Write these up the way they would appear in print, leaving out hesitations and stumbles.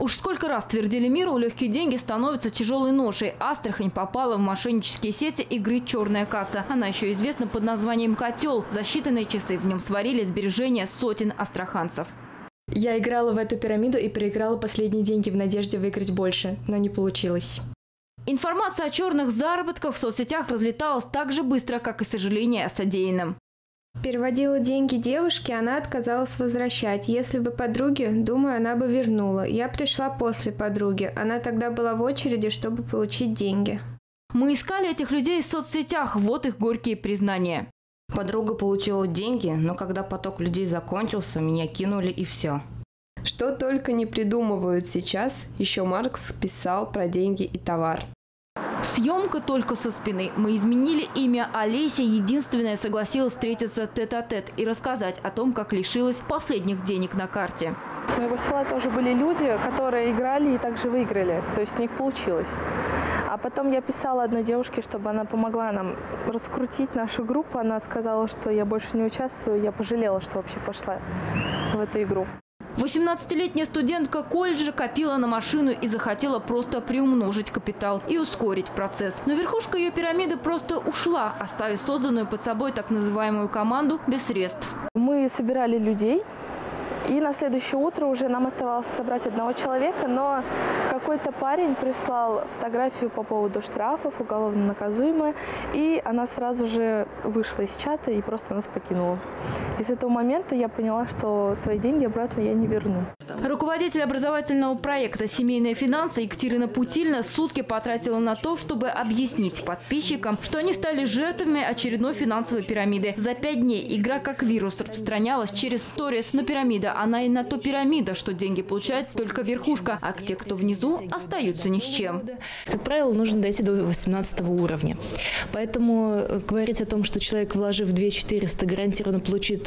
Уж сколько раз твердили миру, легкие деньги становятся тяжелой ношей. Астрахань попала в мошеннические сети игры «Черная касса». Она еще известна под названием «Котел». За считанные часы в нем сварили сбережения сотен астраханцев. Я играла в эту пирамиду и проиграла последние деньги в надежде выиграть больше, но не получилось. Информация о черных заработках в соцсетях разлеталась так же быстро, как и сожаление о содеянном. Переводила деньги девушке, она отказалась возвращать. Если бы подруге, думаю, она бы вернула. Я пришла после подруги. Она тогда была в очереди, чтобы получить деньги. Мы искали этих людей в соцсетях. Вот их горькие признания. Подруга получила деньги, но когда поток людей закончился, меня кинули и все. Что только не придумывают сейчас, еще Маркс писал про деньги и товар. Съемка только со спины. Мы изменили имя. Олеся единственная согласилась встретиться тет-а-тет и рассказать о том, как лишилась последних денег на карте. С моего села тоже были люди, которые играли и также выиграли. То есть у них получилось. А потом я писала одной девушке, чтобы она помогла нам раскрутить нашу группу. Она сказала, что я больше не участвую. Я пожалела, что вообще пошла в эту игру. 18-летняя студентка колледжа копила на машину и захотела просто приумножить капитал и ускорить процесс. Но верхушка ее пирамиды просто ушла, оставив созданную под собой так называемую команду без средств. Мы собирали людей. И на следующее утро уже нам оставалось собрать одного человека, но какой-то парень прислал фотографию по поводу штрафов, уголовно наказуемая, и она сразу же вышла из чата и просто нас покинула. И с этого момента я поняла, что свои деньги обратно я не верну. Руководитель образовательного проекта «Семейные финансы» Екатерина Путильна сутки потратила на то, чтобы объяснить подписчикам, что они стали жертвами очередной финансовой пирамиды. За 5 дней игра как вирус распространялась через сторис, но пирамида она и на то пирамида, что деньги получает только верхушка, а те, кто внизу, остаются ни с чем. Как правило, нужно дойти до 18 уровня. Поэтому говорить о том, что человек, вложив 2400, гарантированно получит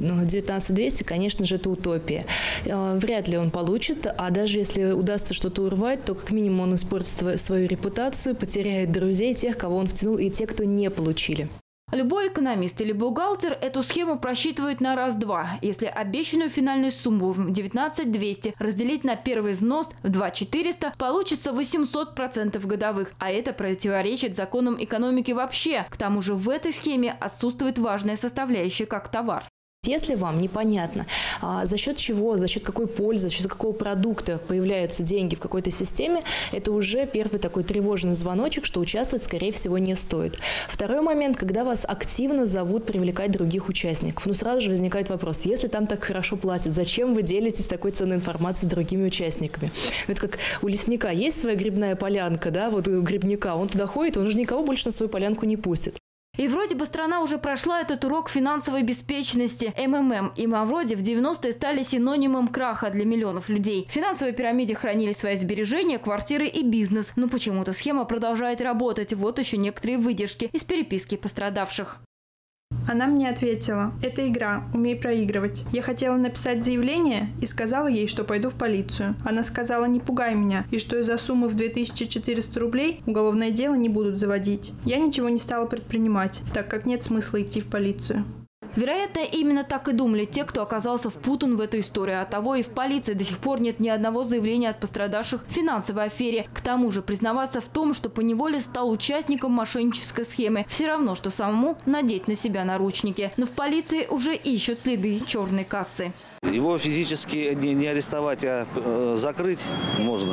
19200, конечно же, это утопия. Вряд ли он получит, а даже если удастся что-то урвать, то как минимум он испортит свою репутацию, потеряет друзей, тех, кого он втянул, и те, кто не получили. Любой экономист или бухгалтер эту схему просчитывает на раз-два. Если обещанную финальную сумму в 19200 разделить на первый взнос в 2400, получится 800% годовых. А это противоречит законам экономики вообще. К тому же в этой схеме отсутствует важная составляющая как товар. Если вам непонятно, за счет чего, за счет какой пользы, за счет какого продукта появляются деньги в какой-то системе, это уже первый такой тревожный звоночек, что участвовать, скорее всего, не стоит. Второй момент, когда вас активно зовут привлекать других участников. Ну, сразу же возникает вопрос, если там так хорошо платят, зачем вы делитесь такой ценной информацией с другими участниками? Ну, это как у лесника есть своя грибная полянка, да, вот у грибника, он туда ходит, он же никого больше на свою полянку не пустит. И вроде бы страна уже прошла этот урок финансовой беспечности. МММ и Мавроди в 90-е стали синонимом краха для миллионов людей. В финансовой пирамиде хранили свои сбережения, квартиры и бизнес. Но почему-то схема продолжает работать. Вот еще некоторые выдержки из переписки пострадавших. Она мне ответила: «Это игра, умей проигрывать». Я хотела написать заявление и сказала ей, что пойду в полицию. Она сказала: «Не пугай меня», и что из-за суммы в 2400 рублей уголовное дело не будут заводить. Я ничего не стала предпринимать, так как нет смысла идти в полицию. Вероятно, именно так и думали те, кто оказался впутан в эту историю. Оттого и в полиции до сих пор нет ни одного заявления от пострадавших в финансовой афере. К тому же признаваться в том, что поневоле стал участником мошеннической схемы, все равно, что самому надеть на себя наручники. Но в полиции уже ищут следы черной кассы. Его физически не арестовать, а закрыть можно.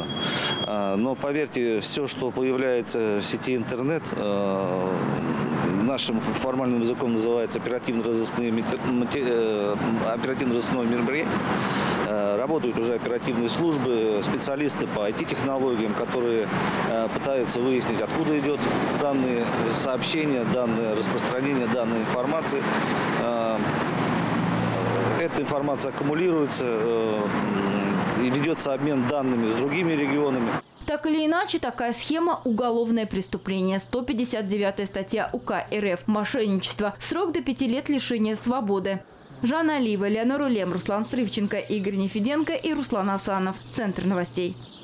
Но поверьте, все, что появляется в сети интернет, нашим формальным языком называется оперативно-розыскное мероприятие. Работают уже оперативные службы, специалисты по IT-технологиям, которые пытаются выяснить, откуда идет данные сообщения, данные распространения данной информации. Эта информация аккумулируется и ведется обмен данными с другими регионами. Так или иначе, такая схема – уголовное преступление. 159-я статья УК РФ «Мошенничество». Срок до 5 лет лишения свободы. Жанна Алиева, Леонор Улем, Руслан Срывченко, Игорь Нефеденко и Руслан Асанов. Центр новостей.